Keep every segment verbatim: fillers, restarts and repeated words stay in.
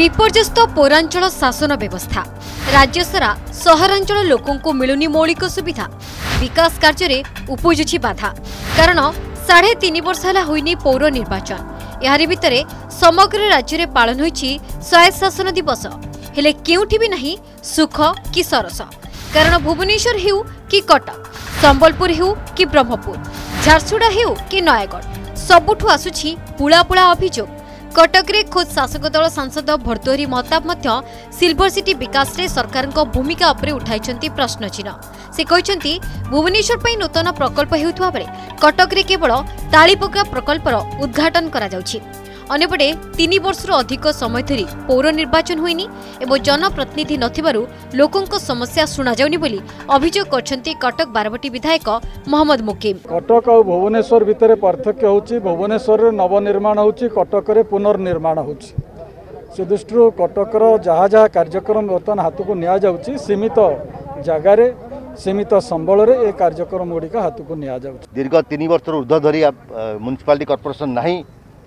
विपर्यस्त पौरांचल शासन व्यवस्था राज्य सारा सहरांचल लोकों को मिलुनी मौलिक सुविधा विकास कार्य में उपजुची बाधा कारण साढ़े तीन वर्ष है होइनी पौर निर्वाचन यारी भितरे समग्र राज्य में पालन होइछि स्वायत्त शासन दिवस हेले केउठी भी नहीं सुख कि सरस कारण भुवनेश्वर हेउ कि कटक संबलपुर हेउ कि ब्रह्मपुर झारसुगुड़ा हेउ कि नयागढ़ सबुठु आसुछि पुला पुला अभियोग कटक रे खुद शासक दल सांसद भर्तृहरि महताब मध्य सिल्वर सिटी विकास रे सरकार भूमिका उपरे उठाइछंती प्रश्न चिन्ह से कहते भुवनेश्वर पर नूतन प्रकल्प हेउथुवा बेले कटक रे केवल तालीपका प्रकल्पर उद्घाटन करा जाउछि अन्यपटे तीन वर्ष अधिक समय धरी पौर निर्वाचन होइनी एवं जनप्रतिनिधि नथिबारु लोकों समस्या शुणा जाउनी बोली अभियोग करछंती कटक बारवाटी विधायक मोहम्मद मुकीम। कटक और भुवनेश्वर भितर पार्थक्य होउछि भुवनेश्वर नवनिर्माण होउछि कटक रे पुनर्निर्माण होउछि से दृष्टि कटक जहाँ जहाँ कार्यक्रम बर्तमान हाथ को निया जाउछि सीमित जगार सीमित संबल रे ए कार्यक्रम गुड़िक हाथ को निया जाउछि दीर्घ तीन वर्ष ऊर्ध्व धरी म्युनिसिपालिटी कॉर्पोरेशन नहीं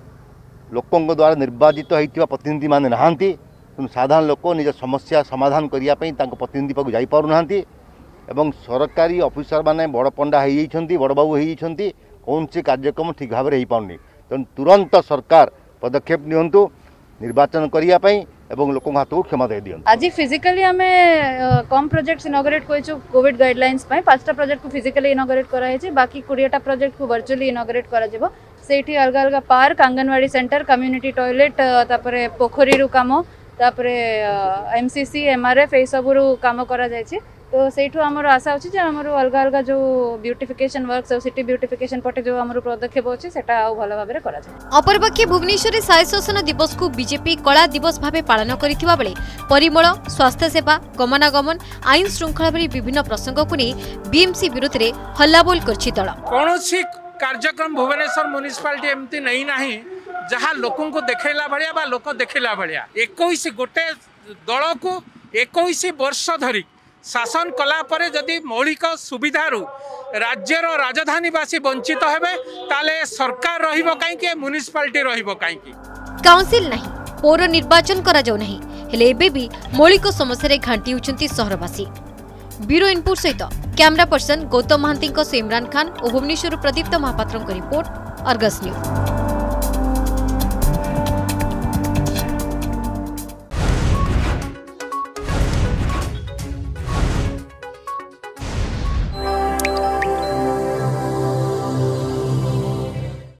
लोकों द्वारा निर्वाचित होता प्रतिनिधि माने नहांती साधारण लोक निज समस्या समाधान करने प्रतिनिधि पाक जाई पारु नांती एवं सरकारी ऑफिसर माने बड़ पंडा हो जाइछंती बड़ बाबू हो जाइछंती कौन से कार्यक्रम ठीक भाव में हो पाउनी तेणु तुरंत सरकार पदक्षेप नियंतु निर्वाचन करिया पई एवं लोक हाथ को क्षमा दे दियंतु। आज फिजिकली आमे कम प्रोजेक्ट्स इनॉग्रेट कोइछु कोविड गाइडलाइंस पई पांचटा प्रोजेक्ट को फिजिकली इनॉग्रेट करा है बाकी बीसटा प्रोजेक्ट को वर्चुअली इनॉग्रेट करा जेबो सेठी अलग अलग park anganwadi centre community toilet तापरे पोखरी रु काम तापरे एमसीसी एमआरएफ ए सब रु काम करा जायछि तो सेठू हमर आशा अछि जे हमर अलग अलग जो ब्यूटिफिकेशन वर्क्स और सिटी ब्यूटिफिकेशन पटे जो हमर पदक्षेप अछि सेटा आ भलो भाबरे करा जाय। अपरपक्षे भुवनेश्वर स्वायत्त शासन दिवस को बीजेपी कला दिवस भावे पालन करिथिबा बेले परिमल स्वास्थ्य सेवा गमनागमन आईन श्रृंखला भली विभिन्न प्रसंग को नै बीएमसी विरुद्ध रे हल्लाबोल करछि दल कोनोसी कार्यक्रम भुवनेश्वर म्युनिसिपालिटी एमती नहीं नाही जहाँ लोकों को देखैला भलिया बा लोक देखैला भलिया इक्कीस गोटे दल को इक्कीस वर्ष धरी शासन कला परे जदि मौलिक सुविधारू राज्यर राजधानीवासी वंचित हेबे ताले सरकार रहिबो काईकि म्युनिसिपालिटी रहिबो काईकि काउंसिल नहीं पौर निर्वाचन करा जाउ नहीं हेले एबे भी मौलिक समस्या रे घांटी उचंती सहरवासी। ब्यूरो इनपुट सहित कैमरा पर्सन गौतम महांती से इमरान खान और भुवनेश्वर प्रदीप्त महापात्र रिपोर्ट अर्गस न्यूज।